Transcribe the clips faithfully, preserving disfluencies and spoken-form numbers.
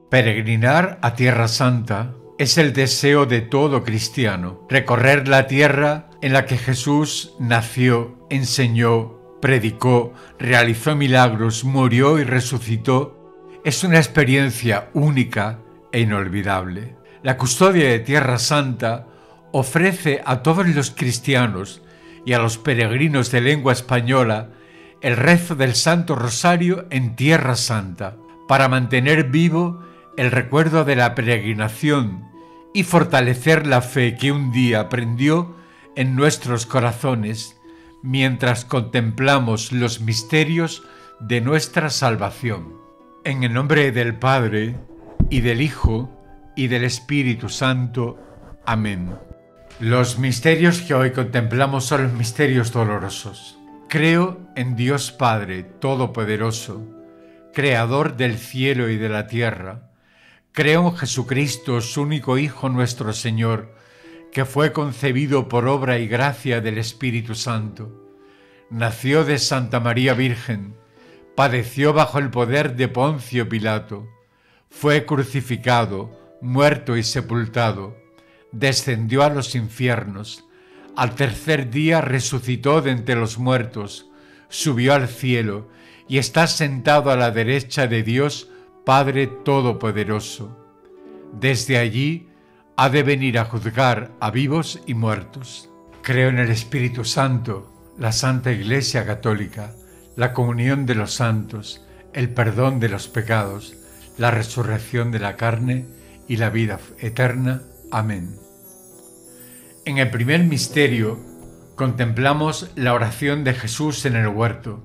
Peregrinar a Tierra Santa es el deseo de todo cristiano. Recorrer la tierra en la que Jesús nació, enseñó, predicó, realizó milagros, murió y resucitó, es una experiencia única e inolvidable. La custodia de Tierra Santa ofrece a todos los cristianos y a los peregrinos de lengua española el rezo del Santo Rosario en Tierra Santa, para mantener vivo el recuerdo de la peregrinación y fortalecer la fe que un día prendió en nuestros corazones mientras contemplamos los misterios de nuestra salvación. En el nombre del Padre, y del Hijo, y del Espíritu Santo. Amén. Los misterios que hoy contemplamos son los misterios dolorosos. Creo en Dios Padre Todopoderoso, Creador del cielo y de la tierra. Creo en Jesucristo, su único Hijo, nuestro Señor, que fue concebido por obra y gracia del Espíritu Santo. Nació de Santa María Virgen, padeció bajo el poder de Poncio Pilato, fue crucificado, muerto y sepultado, descendió a los infiernos, al tercer día resucitó de entre los muertos, subió al cielo y está sentado a la derecha de Dios Padre Todopoderoso. Desde allí ha de venir a juzgar a vivos y muertos. Creo en el Espíritu Santo, la Santa Iglesia Católica, la comunión de los santos, el perdón de los pecados, la resurrección de la carne y la vida eterna. Amén. En el primer misterio contemplamos la oración de Jesús en el huerto.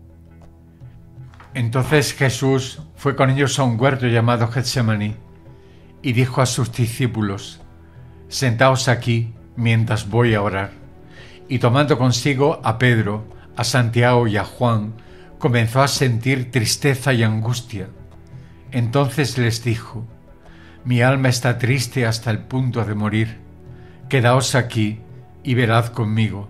Entonces Jesús fue con ellos a un huerto llamado Getsemaní y dijo a sus discípulos: «Sentaos aquí mientras voy a orar». Y tomando consigo a Pedro, a Santiago y a Juan, comenzó a sentir tristeza y angustia. Entonces les dijo: «Mi alma está triste hasta el punto de morir. Quedaos aquí y velad conmigo».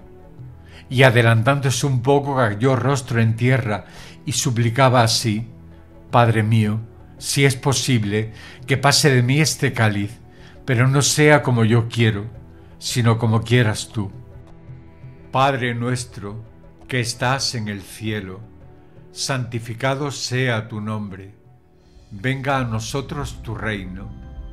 Y adelantándose un poco, cayó rostro en tierra y suplicaba así: «Padre mío, si es posible, que pase de mí este cáliz, pero no sea como yo quiero, sino como quieras tú». Padre nuestro, que estás en el cielo, santificado sea tu nombre. Venga a nosotros tu reino.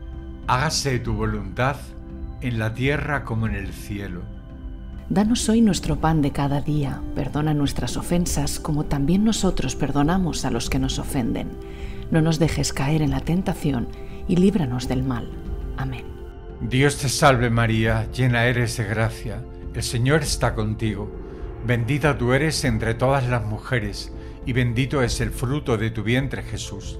Hágase tu voluntad en la tierra como en el cielo. Danos hoy nuestro pan de cada día. Perdona nuestras ofensas, como también nosotros perdonamos a los que nos ofenden. No nos dejes caer en la tentación y líbranos del mal. Amén. Dios te salve María, llena eres de gracia. El Señor está contigo. Bendita tú eres entre todas las mujeres, y bendito es el fruto de tu vientre, Jesús.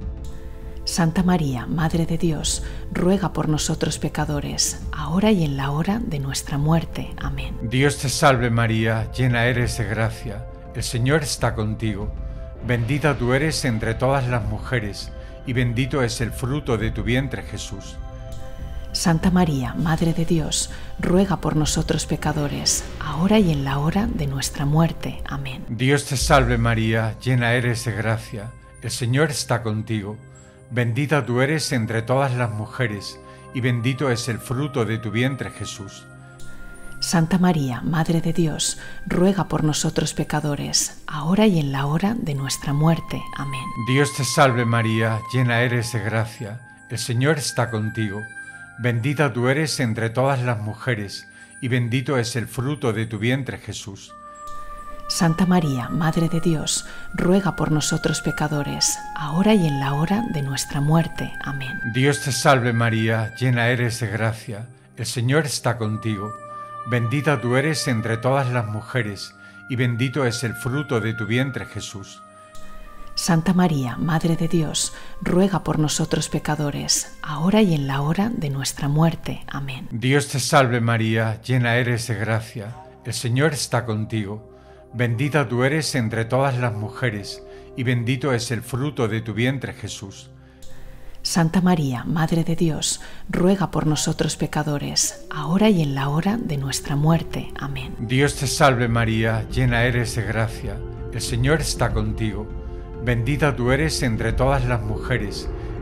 Santa María, Madre de Dios, ruega por nosotros pecadores, ahora y en la hora de nuestra muerte. Amén. Dios te salve María, llena eres de gracia. El Señor está contigo. Bendita tú eres entre todas las mujeres, y bendito es el fruto de tu vientre, Jesús. Santa María, Madre de Dios, ruega por nosotros pecadores, ahora y en la hora de nuestra muerte. Amén. Dios te salve María, llena eres de gracia. El Señor está contigo. Bendita tú eres entre todas las mujeres, y bendito es el fruto de tu vientre, Jesús. Santa María, Madre de Dios, ruega por nosotros pecadores, ahora y en la hora de nuestra muerte. Amén. Dios te salve María, llena eres de gracia. El Señor está contigo. Bendita tú eres entre todas las mujeres, y bendito es el fruto de tu vientre, Jesús. Santa María, Madre de Dios, ruega por nosotros pecadores, ahora y en la hora de nuestra muerte. Amén. Dios te salve María, llena eres de gracia. El Señor está contigo. Bendita tú eres entre todas las mujeres, y bendito es el fruto de tu vientre, Jesús. Santa María, Madre de Dios, ruega por nosotros pecadores, ahora y en la hora de nuestra muerte. Amén. Dios te salve María, llena eres de gracia. El Señor está contigo. Bendita tú eres entre todas las mujeres, y bendito es el fruto de tu vientre, Jesús. Santa María, Madre de Dios, ruega por nosotros pecadores, ahora y en la hora de nuestra muerte. Amén. Dios te salve María, llena eres de gracia. El Señor está contigo. Bendita tú eres entre todas las mujeres,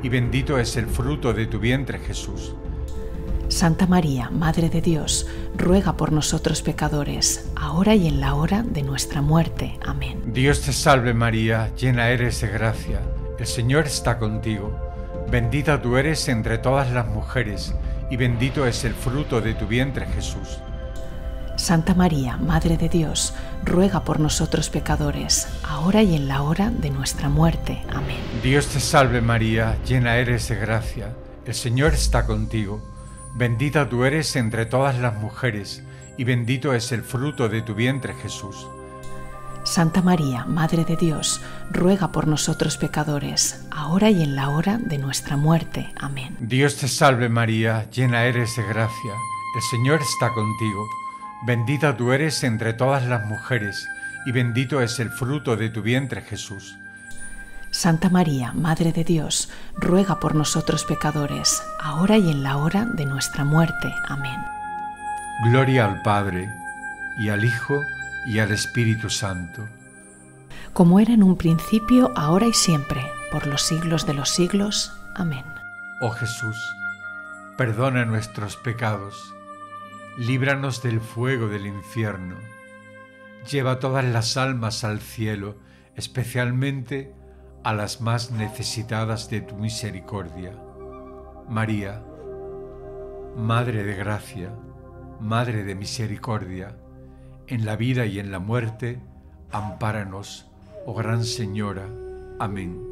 y bendito es el fruto de tu vientre, Jesús. Santa María, Madre de Dios, ruega por nosotros pecadores, ahora y en la hora de nuestra muerte. Amén. Dios te salve María, llena eres de gracia, el Señor está contigo. Bendita tú eres entre todas las mujeres, y bendito es el fruto de tu vientre, Jesús. Santa María, Madre de Dios, ruega por nosotros pecadores, ahora y en la hora de nuestra muerte. Amén. Dios te salve María, llena eres de gracia, el Señor está contigo. Bendita tú eres entre todas las mujeres, y bendito es el fruto de tu vientre, Jesús. Santa María, Madre de Dios, ruega por nosotros pecadores, ahora y en la hora de nuestra muerte. Amén. Dios te salve María, llena eres de gracia, el Señor está contigo. Bendita tú eres entre todas las mujeres, y bendito es el fruto de tu vientre, Jesús. Santa María, Madre de Dios, ruega por nosotros pecadores, ahora y en la hora de nuestra muerte. Amén. Gloria al Padre, y al Hijo, y al Espíritu Santo. Como era en un principio, ahora y siempre, por los siglos de los siglos. Amén. Oh Jesús, perdona nuestros pecados, líbranos del fuego del infierno, lleva todas las almas al cielo, especialmente a las más necesitadas de tu misericordia. María, Madre de gracia, Madre de misericordia, en la vida y en la muerte, ampáranos, oh Gran Señora. Amén.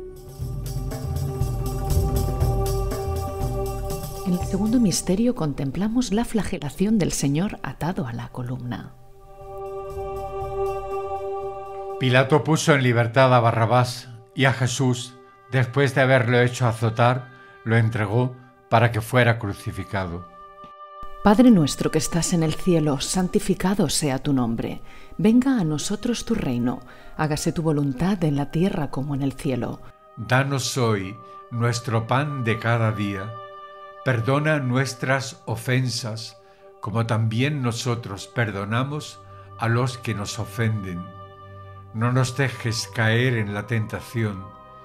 En el segundo misterio contemplamos la flagelación del Señor atado a la columna. Pilato puso en libertad a Barrabás y a Jesús, después de haberlo hecho azotar, lo entregó para que fuera crucificado. Padre nuestro que estás en el cielo, santificado sea tu nombre. Venga a nosotros tu reino. Hágase tu voluntad en la tierra como en el cielo. Danos hoy nuestro pan de cada día. Perdona nuestras ofensas, como también nosotros perdonamos a los que nos ofenden. No nos dejes caer en la tentación,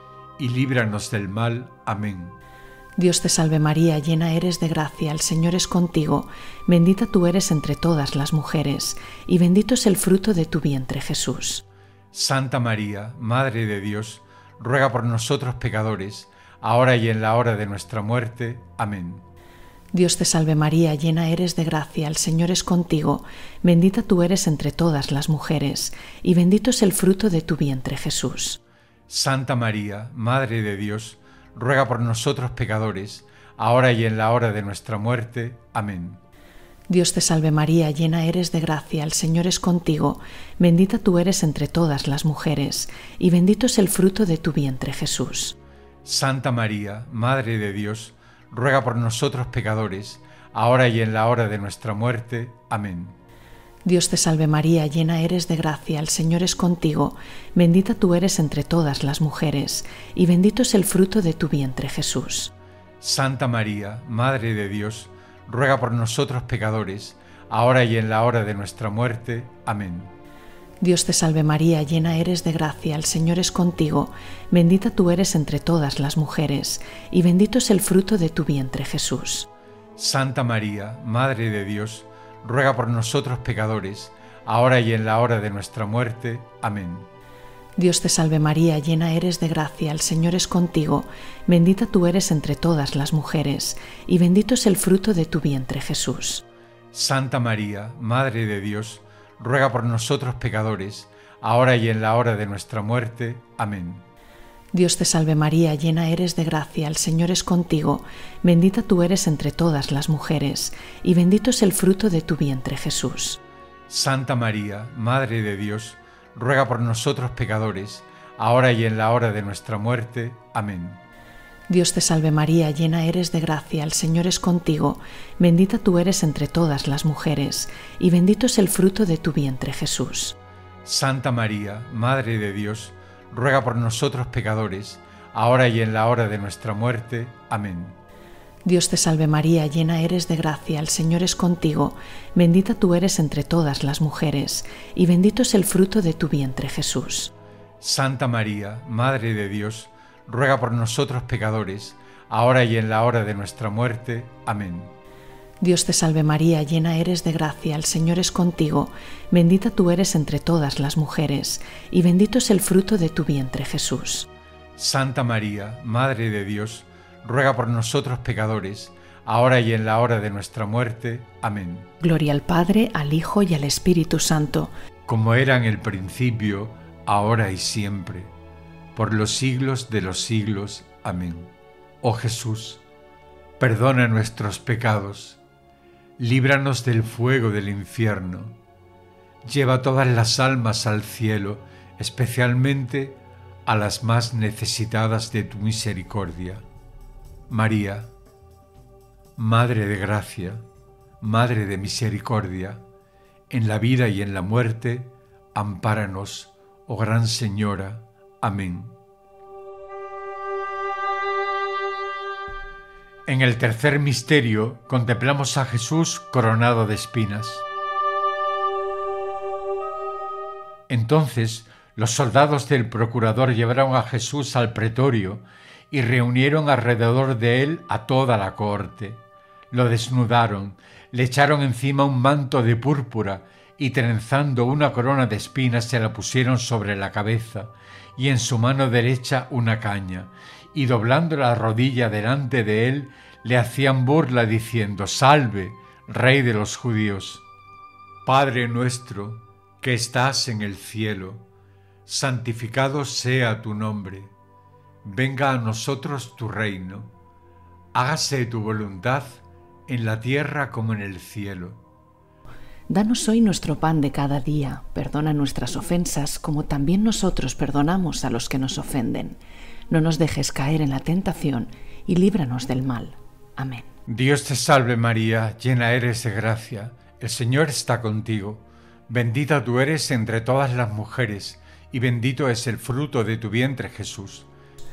y líbranos del mal. Amén. Dios te salve María, llena eres de gracia, el Señor es contigo. Bendita tú eres entre todas las mujeres, y bendito es el fruto de tu vientre, Jesús. Santa María, Madre de Dios, ruega por nosotros pecadores, ahora y en la hora de nuestra muerte. Amén. Dios te salve María, llena eres de gracia, el Señor es contigo. Bendita tú eres entre todas las mujeres, y bendito es el fruto de tu vientre, Jesús. Santa María, Madre de Dios, ruega por nosotros pecadores, ahora y en la hora de nuestra muerte. Amén. Dios te salve María, llena eres de gracia, el Señor es contigo. Bendita tú eres entre todas las mujeres, y bendito es el fruto de tu vientre, Jesús. Santa María, Madre de Dios, ruega por nosotros pecadores, ahora y en la hora de nuestra muerte. Amén. Dios te salve María, llena eres de gracia, el Señor es contigo. Bendita tú eres entre todas las mujeres, y bendito es el fruto de tu vientre, Jesús. Santa María, Madre de Dios, ruega por nosotros pecadores, ahora y en la hora de nuestra muerte. Amén. Dios te salve María, llena eres de gracia, el Señor es contigo. Bendita tú eres entre todas las mujeres, y bendito es el fruto de tu vientre, Jesús. Santa María, Madre de Dios, ruega por nosotros pecadores, ahora y en la hora de nuestra muerte. Amén. Dios te salve María, llena eres de gracia, el Señor es contigo. Bendita tú eres entre todas las mujeres, y bendito es el fruto de tu vientre, Jesús. Santa María, Madre de Dios, ruega por nosotros pecadores, ahora y en la hora de nuestra muerte. Amén. Dios te salve María, llena eres de gracia, el Señor es contigo. Bendita tú eres entre todas las mujeres, y bendito es el fruto de tu vientre, Jesús. Santa María, Madre de Dios, ruega por nosotros pecadores, ahora y en la hora de nuestra muerte. Amén. Dios te salve María, llena eres de gracia, el Señor es contigo. Bendita tú eres entre todas las mujeres, y bendito es el fruto de tu vientre, Jesús. Santa María, Madre de Dios, ruega por nosotros pecadores, ahora y en la hora de nuestra muerte. Amén. Dios te salve María, llena eres de gracia, el Señor es contigo. Bendita tú eres entre todas las mujeres, y bendito es el fruto de tu vientre, Jesús. Santa María, Madre de Dios, ruega por nosotros pecadores, ahora y en la hora de nuestra muerte. Amén. Dios te salve María, llena eres de gracia, el Señor es contigo, bendita tú eres entre todas las mujeres, y bendito es el fruto de tu vientre, Jesús. Santa María, Madre de Dios, ruega por nosotros pecadores, ahora y en la hora de nuestra muerte. Amén. Gloria al Padre, al Hijo y al Espíritu Santo, como era en el principio, ahora y siempre, por los siglos de los siglos. Amén. Oh Jesús, perdona nuestros pecados, líbranos del fuego del infierno, lleva todas las almas al cielo, especialmente a las más necesitadas de tu misericordia. María, Madre de gracia, Madre de misericordia, en la vida y en la muerte, ampáranos, oh Gran Señora. Amén. En el tercer misterio contemplamos a Jesús coronado de espinas. Entonces los soldados del procurador llevaron a Jesús al pretorio y reunieron alrededor de él a toda la cohorte. Lo desnudaron, le echaron encima un manto de púrpura y trenzando una corona de espinas se la pusieron sobre la cabeza y en su mano derecha una caña, y doblando la rodilla delante de él le hacían burla diciendo: «Salve, Rey de los judíos». Padre nuestro que estás en el cielo, santificado sea tu nombre. Venga a nosotros tu reino. Hágase tu voluntad en la tierra como en el cielo. Danos hoy nuestro pan de cada día, perdona nuestras ofensas como también nosotros perdonamos a los que nos ofenden. No nos dejes caer en la tentación y líbranos del mal. Amén. Dios te salve María, llena eres de gracia, el Señor está contigo. Bendita tú eres entre todas las mujeres y bendito es el fruto de tu vientre Jesús.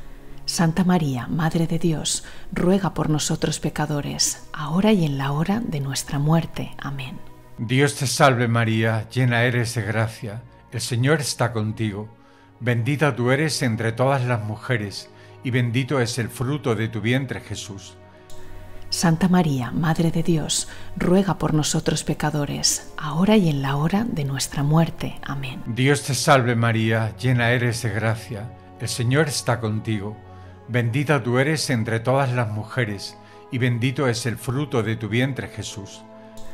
Santa María, Madre de Dios, ruega por nosotros pecadores, ahora y en la hora de nuestra muerte. Amén. Dios te salve María, llena eres de gracia, el Señor está contigo. Bendita tú eres entre todas las mujeres, y bendito es el fruto de tu vientre Jesús. Santa María, Madre de Dios, ruega por nosotros pecadores, ahora y en la hora de nuestra muerte. Amén. Dios te salve María, llena eres de gracia, el Señor está contigo. Bendita tú eres entre todas las mujeres, y bendito es el fruto de tu vientre Jesús.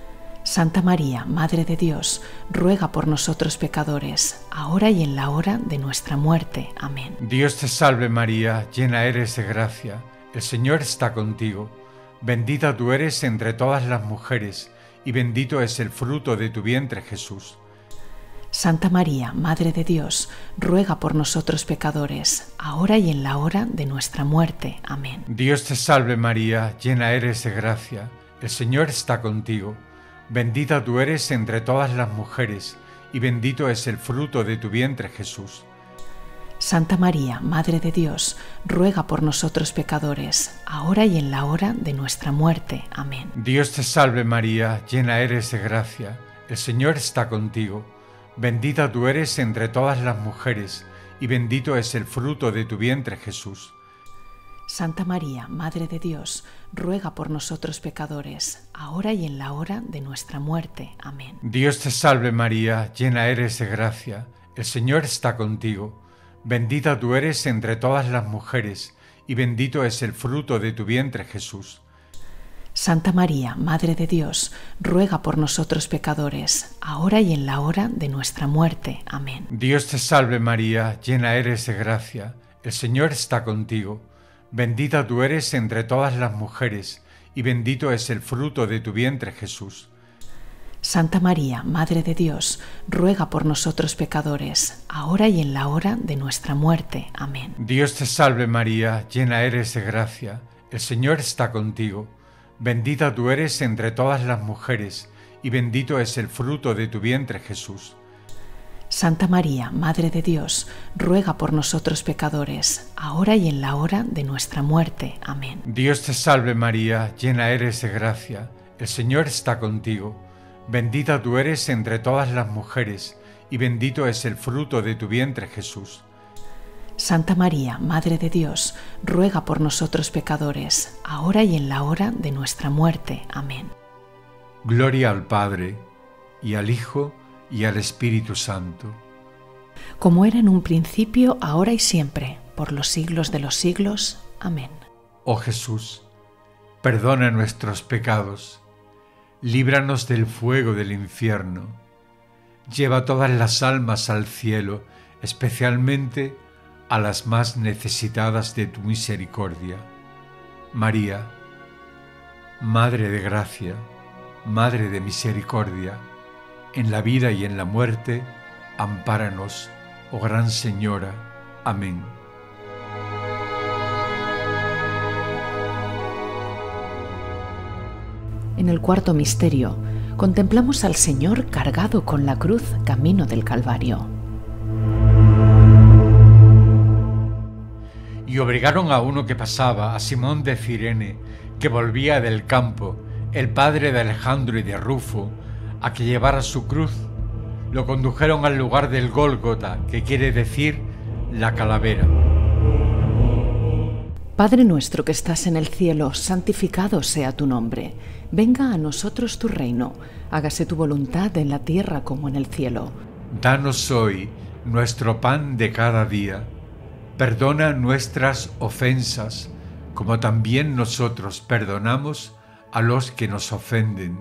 Santa María, Madre de Dios, ruega por nosotros pecadores, ahora y en la hora de nuestra muerte. Amén. Dios te salve María, llena eres de gracia, el Señor está contigo. Bendita tú eres entre todas las mujeres, y bendito es el fruto de tu vientre Jesús. Santa María, Madre de Dios, ruega por nosotros pecadores, ahora y en la hora de nuestra muerte. Amén. Dios te salve María, llena eres de gracia, el Señor está contigo. Bendita tú eres entre todas las mujeres, y bendito es el fruto de tu vientre Jesús. Santa María, Madre de Dios, ruega por nosotros pecadores, ahora y en la hora de nuestra muerte. Amén. Dios te salve María, llena eres de gracia, el Señor está contigo. Bendita tú eres entre todas las mujeres, y bendito es el fruto de tu vientre Jesús. Santa María, Madre de Dios, ruega por nosotros pecadores, ahora y en la hora de nuestra muerte. Amén. Dios te salve María, llena eres de gracia, el Señor está contigo. Bendita tú eres entre todas las mujeres, y bendito es el fruto de tu vientre Jesús. Santa María, Madre de Dios, ruega por nosotros pecadores, ahora y en la hora de nuestra muerte. Amén. Dios te salve María, llena eres de gracia, el Señor está contigo. Bendita tú eres entre todas las mujeres, y bendito es el fruto de tu vientre Jesús. Santa María, Madre de Dios, ruega por nosotros pecadores, ahora y en la hora de nuestra muerte. Amén. Dios te salve María, llena eres de gracia, el Señor está contigo. Bendita tú eres entre todas las mujeres, y bendito es el fruto de tu vientre Jesús. Santa María, Madre de Dios, ruega por nosotros pecadores, ahora y en la hora de nuestra muerte. Amén. Dios te salve María, llena eres de gracia, el Señor está contigo. Bendita tú eres entre todas las mujeres, y bendito es el fruto de tu vientre Jesús. Santa María, Madre de Dios, ruega por nosotros pecadores, ahora y en la hora de nuestra muerte. Amén. Gloria al Padre, y al Hijo, y al Espíritu Santo. Como era en un principio, ahora y siempre, por los siglos de los siglos. Amén. Oh Jesús, perdona nuestros pecados, líbranos del fuego del infierno, lleva todas las almas al cielo, especialmente a las más necesitadas de tu misericordia. María, Madre de gracia, Madre de misericordia, en la vida y en la muerte, ampáranos, oh Gran Señora. Amén. En el cuarto misterio, contemplamos al Señor cargado con la cruz camino del Calvario. Y obligaron a uno que pasaba, a Simón de Cirene, que volvía del campo, el padre de Alejandro y de Rufo, a que llevara su cruz. Lo condujeron al lugar del Gólgota, que quiere decir la calavera. Padre nuestro que estás en el cielo, santificado sea tu nombre. Venga a nosotros tu reino. Hágase tu voluntad en la tierra como en el cielo. Danos hoy nuestro pan de cada día. Perdona nuestras ofensas, como también nosotros perdonamos a los que nos ofenden.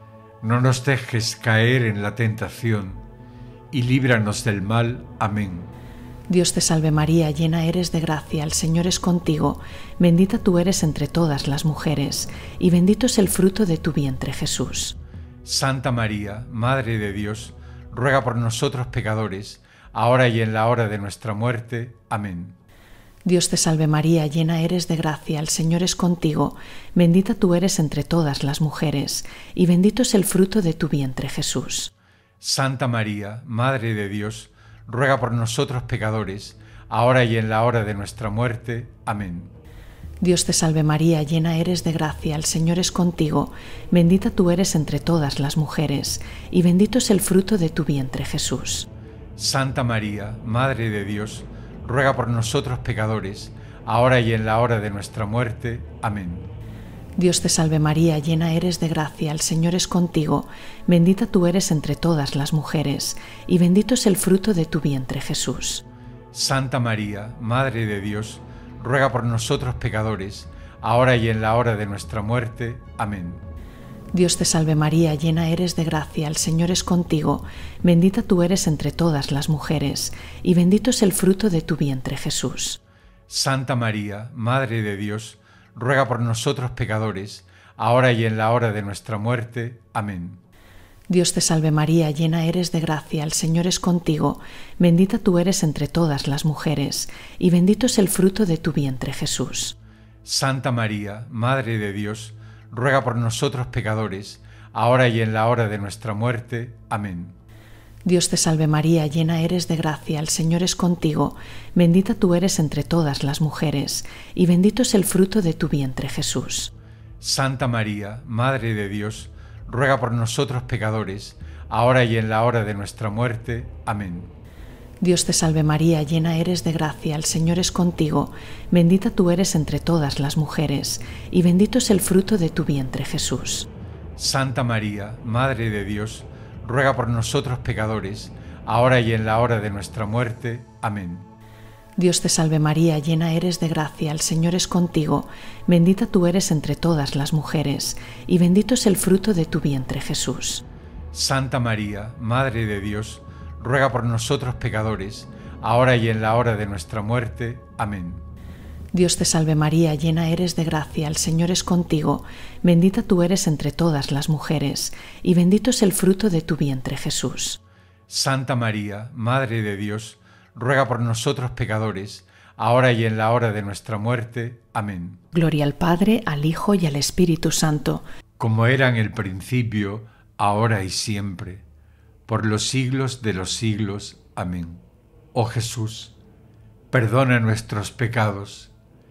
No nos dejes caer en la tentación, y líbranos del mal. Amén. Dios te salve María, llena eres de gracia, el Señor es contigo. Bendita tú eres entre todas las mujeres, y bendito es el fruto de tu vientre, Jesús. Santa María, Madre de Dios, ruega por nosotros pecadores, ahora y en la hora de nuestra muerte. Amén. Dios te salve María, llena eres de gracia, el Señor es contigo. Bendita tú eres entre todas las mujeres, y bendito es el fruto de tu vientre, Jesús. Santa María, Madre de Dios, ruega por nosotros pecadores, ahora y en la hora de nuestra muerte. Amén. Dios te salve María, llena eres de gracia, el Señor es contigo. Bendita tú eres entre todas las mujeres, y bendito es el fruto de tu vientre, Jesús. Santa María, Madre de Dios, ruega por nosotros pecadores, ahora y en la hora de nuestra muerte. Amén. Dios te salve María, llena eres de gracia, el Señor es contigo. Bendita tú eres entre todas las mujeres, y bendito es el fruto de tu vientre, Jesús. Santa María, Madre de Dios, ruega por nosotros pecadores, ahora y en la hora de nuestra muerte. Amén. Dios te salve María, llena eres de gracia, el Señor es contigo. Bendita tú eres entre todas las mujeres, y bendito es el fruto de tu vientre, Jesús. Santa María, Madre de Dios, ruega por nosotros pecadores, ahora y en la hora de nuestra muerte. Amén. Dios te salve María, llena eres de gracia, el Señor es contigo. Bendita tú eres entre todas las mujeres, y bendito es el fruto de tu vientre, Jesús. Santa María, Madre de Dios, ruega por nosotros pecadores, ahora y en la hora de nuestra muerte. Amén. Dios te salve María, llena eres de gracia, el Señor es contigo. Bendita tú eres entre todas las mujeres, y bendito es el fruto de tu vientre, Jesús. Santa María, Madre de Dios, ruega por nosotros pecadores, ahora y en la hora de nuestra muerte. Amén. Dios te salve María, llena eres de gracia, el Señor es contigo. Bendita tú eres entre todas las mujeres, y bendito es el fruto de tu vientre, Jesús. Santa María, Madre de Dios, ruega por nosotros pecadores, ahora y en la hora de nuestra muerte. Amén. Dios te salve María, llena eres de gracia, el Señor es contigo. Bendita tú eres entre todas las mujeres, y bendito es el fruto de tu vientre, Jesús. Santa María, Madre de Dios, ruega por nosotros pecadores, ahora y en la hora de nuestra muerte. Amén. Dios te salve María, llena eres de gracia, el Señor es contigo. Bendita tú eres entre todas las mujeres, y bendito es el fruto de tu vientre, Jesús. Santa María, Madre de Dios, ruega por nosotros pecadores, ahora y en la hora de nuestra muerte. Amén. Gloria al Padre, al Hijo y al Espíritu Santo, como era en el principio, ahora y siempre, por los siglos de los siglos. Amén. Oh Jesús, perdona nuestros pecados,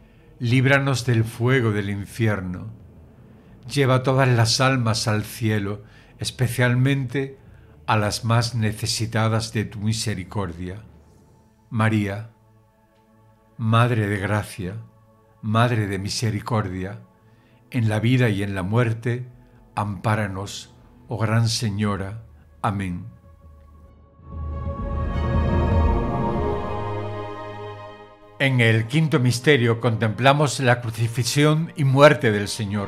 líbranos del fuego del infierno, lleva todas las almas al cielo, especialmente a las más necesitadas de tu misericordia. María, Madre de gracia, Madre de misericordia, en la vida y en la muerte, ampáranos, oh Gran Señora. Amén. En el quinto misterio contemplamos la crucifixión y muerte del Señor.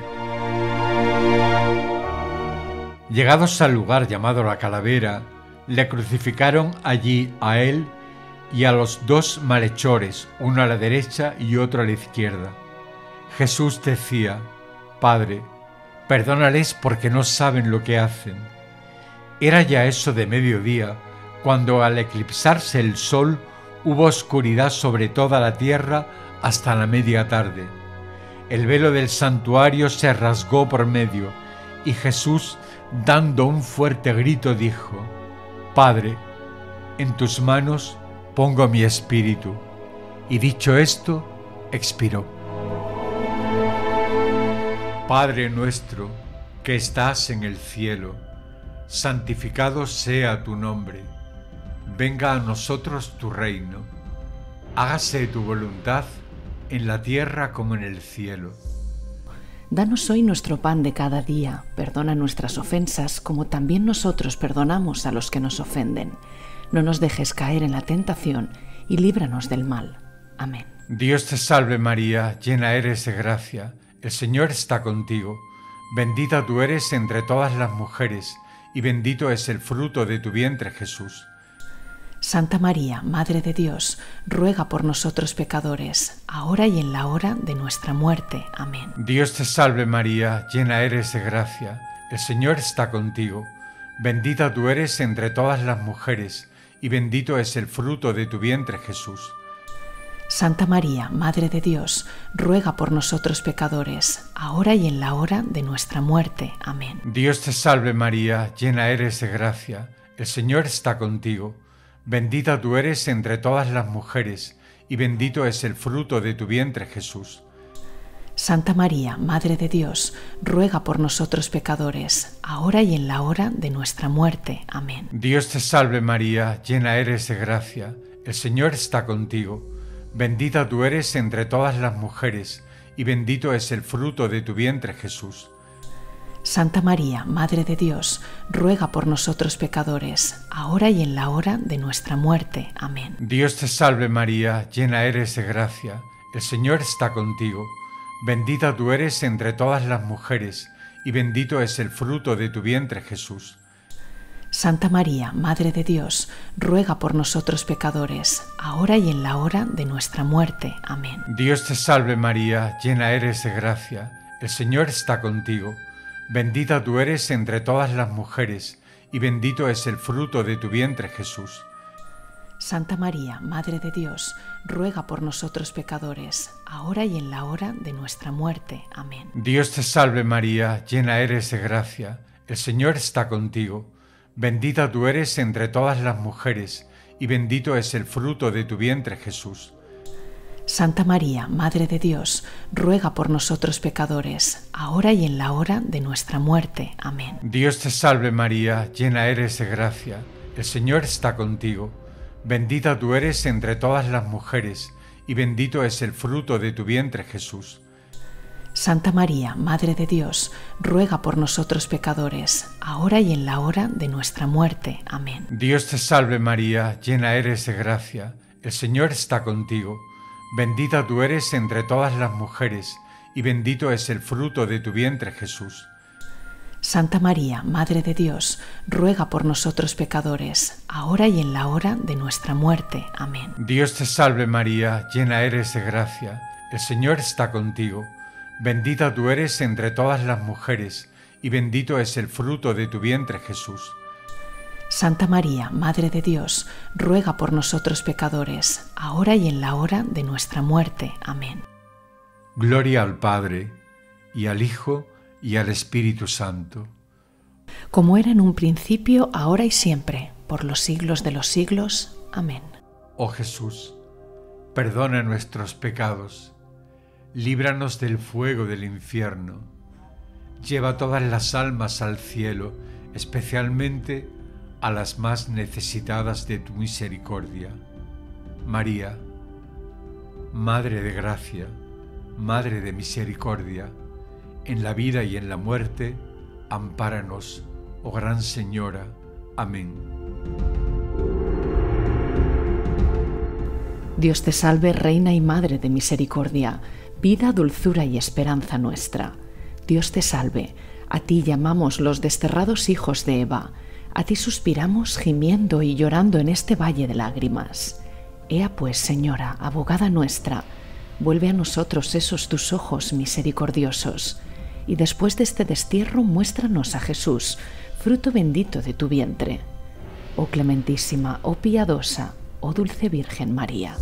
Llegados al lugar llamado la Calavera, le crucificaron allí a él y a los dos malhechores, uno a la derecha y otro a la izquierda. Jesús decía: Padre, perdónales porque no saben lo que hacen. Era ya eso de mediodía, cuando al eclipsarse el sol hubo oscuridad sobre toda la tierra hasta la media tarde. El velo del santuario se rasgó por medio, y Jesús, dando un fuerte grito, dijo: Padre, en tus manos pongo mi espíritu. Y dicho esto, expiró. Padre nuestro, que estás en el cielo, santificado sea tu nombre. Venga a nosotros tu reino. Hágase tu voluntad en la tierra como en el cielo. Danos hoy nuestro pan de cada día. Perdona nuestras ofensas, como también nosotros perdonamos a los que nos ofenden. No nos dejes caer en la tentación y líbranos del mal. Amén. Dios te salve María, llena eres de gracia. El Señor está contigo. Bendita tú eres entre todas las mujeres, y bendito es el fruto de tu vientre, Jesús. Santa María, Madre de Dios, ruega por nosotros pecadores, ahora y en la hora de nuestra muerte. Amén. Dios te salve María, llena eres de gracia. El Señor está contigo. Bendita tú eres entre todas las mujeres, y bendito es el fruto de tu vientre, Jesús. Santa María, Madre de Dios, ruega por nosotros pecadores, ahora y en la hora de nuestra muerte. Amén. Dios te salve María, llena eres de gracia. El Señor está contigo. Bendita tú eres entre todas las mujeres, y bendito es el fruto de tu vientre, Jesús. Santa María, Madre de Dios, ruega por nosotros pecadores, ahora y en la hora de nuestra muerte. Amén. Dios te salve María, llena eres de gracia. El Señor está contigo. Bendita tú eres entre todas las mujeres, y bendito es el fruto de tu vientre, Jesús. Santa María, Madre de Dios, ruega por nosotros pecadores, ahora y en la hora de nuestra muerte. Amén. Dios te salve María, llena eres de gracia. El Señor está contigo. Bendita tú eres entre todas las mujeres, y bendito es el fruto de tu vientre, Jesús. Santa María, Madre de Dios, ruega por nosotros pecadores, ahora y en la hora de nuestra muerte. Amén. Dios te salve María, llena eres de gracia. El Señor está contigo. Bendita tú eres entre todas las mujeres, y bendito es el fruto de tu vientre, Jesús. Santa María, Madre de Dios, ruega por nosotros pecadores, ahora y en la hora de nuestra muerte. Amén. Dios te salve María, llena eres de gracia. El Señor está contigo. Bendita tú eres entre todas las mujeres, y bendito es el fruto de tu vientre, Jesús. Santa María, Madre de Dios, ruega por nosotros pecadores, ahora y en la hora de nuestra muerte. Amén. Dios te salve María, llena eres de gracia. El Señor está contigo. Bendita tú eres entre todas las mujeres, y bendito es el fruto de tu vientre, Jesús. Santa María, Madre de Dios, ruega por nosotros pecadores, ahora y en la hora de nuestra muerte. Amén. Dios te salve María, llena eres de gracia. El Señor está contigo. Bendita tú eres entre todas las mujeres, y bendito es el fruto de tu vientre, Jesús. Santa María, Madre de Dios, ruega por nosotros pecadores, ahora y en la hora de nuestra muerte. Amén. Dios te salve María, llena eres de gracia. El Señor está contigo. Bendita tú eres entre todas las mujeres, y bendito es el fruto de tu vientre, Jesús. Santa María, Madre de Dios, ruega por nosotros pecadores, ahora y en la hora de nuestra muerte. Amén. Gloria al Padre, y al Hijo, y al Espíritu Santo. Como era en un principio, ahora y siempre, por los siglos de los siglos. Amén. Oh Jesús, perdona nuestros pecados, líbranos del fuego del infierno, lleva todas las almas al cielo, especialmente a las más necesitadas de tu misericordia. María, Madre de gracia, Madre de misericordia, en la vida y en la muerte, ampáranos, oh Gran Señora. Amén. Dios te salve, Reina y Madre de misericordia, vida, dulzura y esperanza nuestra. Dios te salve, a ti llamamos los desterrados hijos de Eva, a ti suspiramos gimiendo y llorando en este valle de lágrimas. Ea pues, Señora, abogada nuestra, vuelve a nosotros esos tus ojos misericordiosos, y después de este destierro muéstranos a Jesús, fruto bendito de tu vientre. Oh clementísima, oh piadosa, oh dulce Virgen María.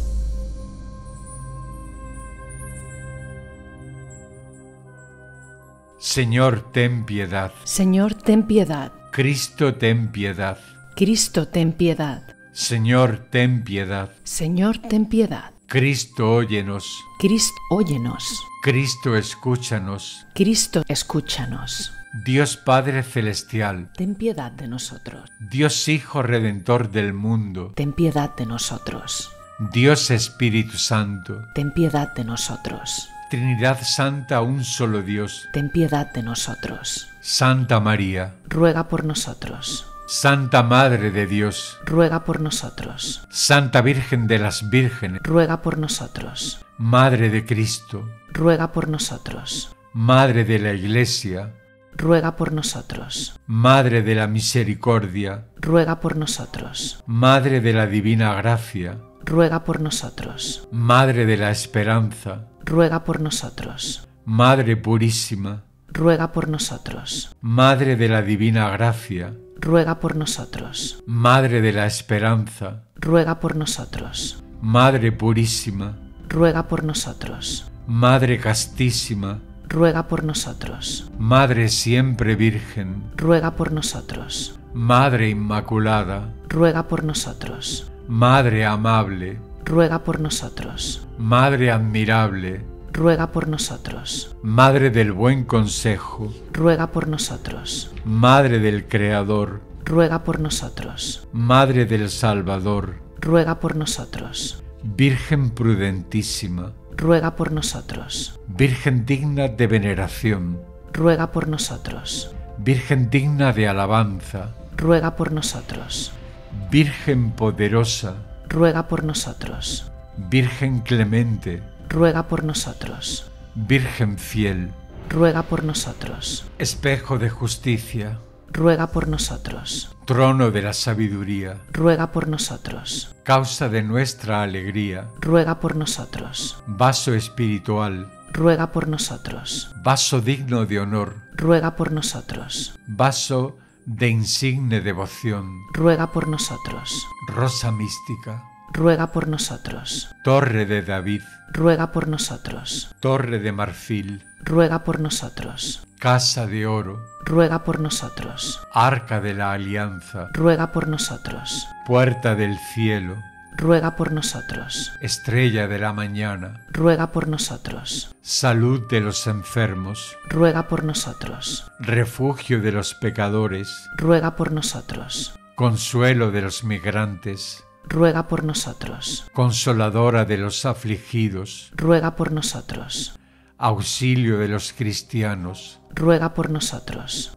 Señor, ten piedad. Señor, ten piedad. Cristo, ten piedad. Cristo, ten piedad. Señor, ten piedad. Señor, ten piedad. Cristo, óyenos. Cristo, óyenos. Cristo, escúchanos. Cristo, escúchanos. Dios Padre Celestial, ten piedad de nosotros. Dios Hijo Redentor del mundo, ten piedad de nosotros. Dios Espíritu Santo, ten piedad de nosotros. Trinidad Santa, un solo Dios, ten piedad de nosotros. Santa María, ruega por nosotros. Santa Madre de Dios, ruega por nosotros. Santa Virgen de las Vírgenes, ruega por nosotros. Madre de Cristo, ruega por nosotros. Madre de la Iglesia, ruega por nosotros. Madre de la Misericordia, ruega por nosotros. Madre de la Divina Gracia, ruega por nosotros. Madre de la Esperanza, ruega por nosotros. Madre Purísima, ruega por nosotros. Madre de la Divina Gracia, ruega por nosotros. Madre de la Esperanza, ruega por nosotros. Madre Purísima, ruega por nosotros. Madre Castísima, ruega por nosotros. Madre siempre Virgen, ruega por nosotros. Madre Inmaculada, ruega por nosotros. Madre amable, ruega por nosotros. Madre admirable, ruega por nosotros. Madre del buen consejo, ruega por nosotros. Madre del Creador, ruega por nosotros. Madre del Salvador, ruega por nosotros. Virgen prudentísima, ruega por nosotros. Virgen digna de veneración, ruega por nosotros. Virgen digna de alabanza, ruega por nosotros. Virgen poderosa, ruega por nosotros. Virgen clemente, ruega por nosotros. Virgen fiel, ruega por nosotros. Espejo de justicia, ruega por nosotros. Trono de la sabiduría, ruega por nosotros. Causa de nuestra alegría, ruega por nosotros. Vaso espiritual, ruega por nosotros. Vaso digno de honor, ruega por nosotros. Vaso de insigne devoción, ruega por nosotros. Rosa mística, ruega por nosotros. Torre de David, ruega por nosotros. Torre de marfil, ruega por nosotros. Casa de oro, ruega por nosotros. Arca de la alianza, ruega por nosotros. Puerta del cielo, ruega por nosotros. Estrella de la mañana, ruega por nosotros. Salud de los enfermos, ruega por nosotros. Refugio de los pecadores, ruega por nosotros. Consuelo de los migrantes, ruega por nosotros. Consoladora de los afligidos, ruega por nosotros. Auxilio de los cristianos, ruega por nosotros.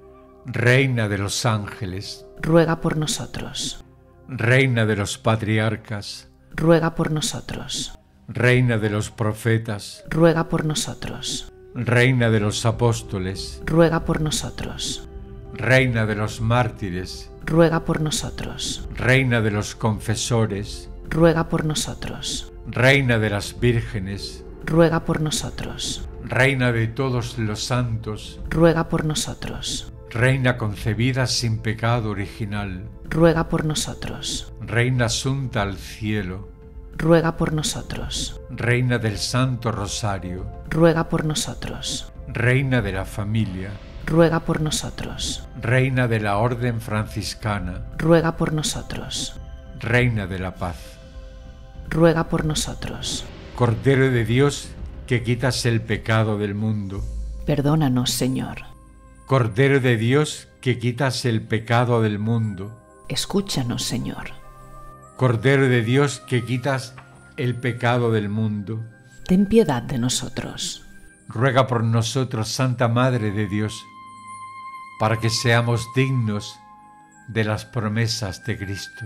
Reina de los ángeles, ruega por nosotros. Reina de los patriarcas, ruega por nosotros. Reina de los profetas, ruega por nosotros. Reina de los apóstoles, ruega por nosotros. Reina de los mártires, ruega por nosotros. Reina de los confesores, ruega por nosotros. Reina de las vírgenes, ruega por nosotros. Reina de todos los santos, ruega por nosotros. Reina concebida sin pecado original, ruega por nosotros. Reina asunta al cielo, ruega por nosotros. Reina del Santo Rosario, ruega por nosotros. Reina de la familia, ruega por nosotros. Reina de la Orden Franciscana, ruega por nosotros. Reina de la Paz, ruega por nosotros. Cordero de Dios, que quitas el pecado del mundo, perdónanos, Señor. Cordero de Dios, que quitas el pecado del mundo, escúchanos, Señor. Cordero de Dios, que quitas el pecado del mundo. Ten piedad de nosotros. Ruega por nosotros, Santa Madre de Dios, para que seamos dignos de las promesas de Cristo.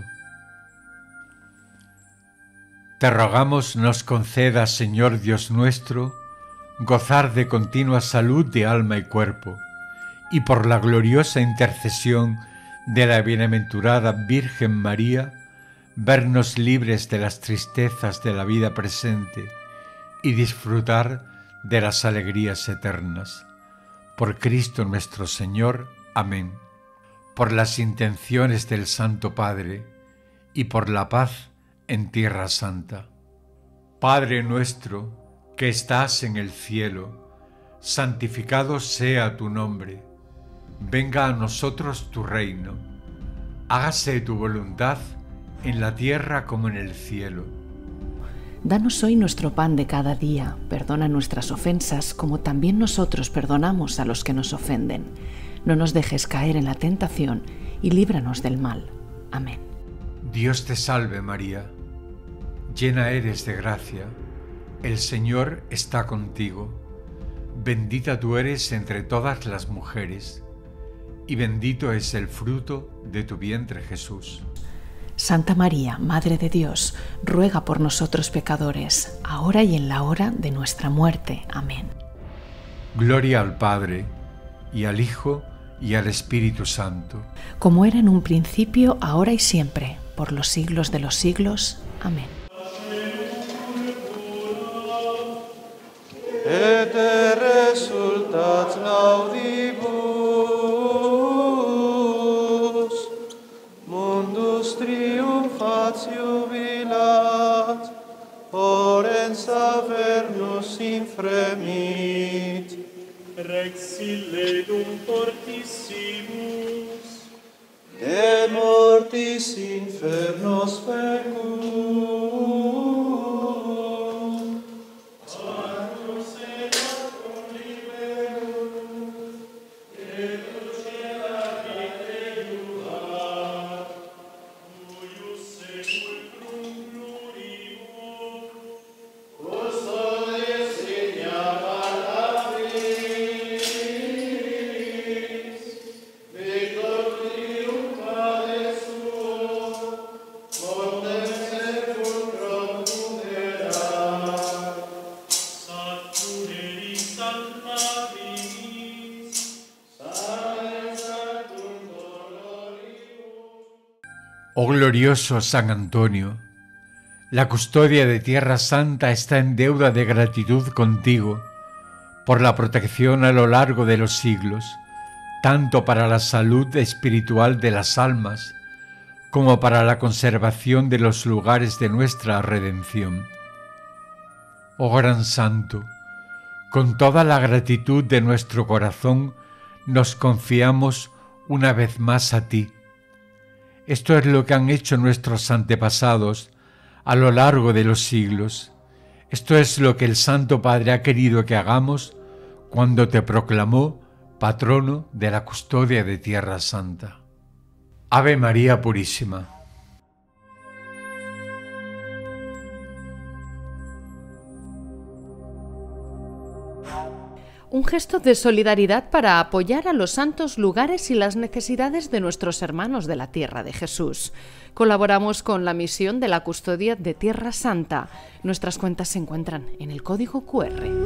Te rogamos nos conceda, Señor Dios nuestro, gozar de continua salud de alma y cuerpo, y por la gloriosa intercesión de la bienaventurada Virgen María, vernos libres de las tristezas de la vida presente y disfrutar de las alegrías eternas. Por Cristo nuestro Señor. Amén. Por las intenciones del Santo Padre y por la paz en Tierra Santa. Padre nuestro que estás en el cielo, santificado sea tu nombre. Venga a nosotros tu reino. Hágase tu voluntad en la tierra como en el cielo. Danos hoy nuestro pan de cada día. Perdona nuestras ofensas como también nosotros perdonamos a los que nos ofenden. No nos dejes caer en la tentación y líbranos del mal. Amén. Dios te salve María, llena eres de gracia, el Señor está contigo. Bendita tú eres entre todas las mujeres, y bendito es el fruto de tu vientre Jesús. Santa María, Madre de Dios, ruega por nosotros pecadores, ahora y en la hora de nuestra muerte. Amén. Gloria al Padre, y al Hijo, y al Espíritu Santo. Como era en un principio, ahora y siempre, por los siglos de los siglos. Amén. Et resultat laudibus, mundus triumfat jubilat, orens avernus infremit. Rex illedum fortissimus, De mortis infernos pecum, Anus edatum liberum, et lucera vitae iubat, cuius sepulcrum pluribus, custodes signa palabris, victor triumphale suo, mortem sepulcrum funderat. Sanctuaris salvaris, salve sanctum doloribus. Oh glorioso San Antonio, la custodia de Tierra Santa está en deuda de gratitud contigo por la protección a lo largo de los siglos, tanto para la salud espiritual de las almas como para la conservación de los lugares de nuestra redención. Oh Gran Santo, con toda la gratitud de nuestro corazón nos confiamos una vez más a ti. Esto es lo que han hecho nuestros antepasados a lo largo de los siglos. Esto es lo que el Santo Padre ha querido que hagamos cuando te proclamó patrono de la custodia de Tierra Santa. Ave María Purísima. Un gesto de solidaridad para apoyar a los santos lugares y las necesidades de nuestros hermanos de la Tierra de Jesús. Colaboramos con la misión de la custodia de Tierra Santa. Nuestras cuentas se encuentran en el código cu erre.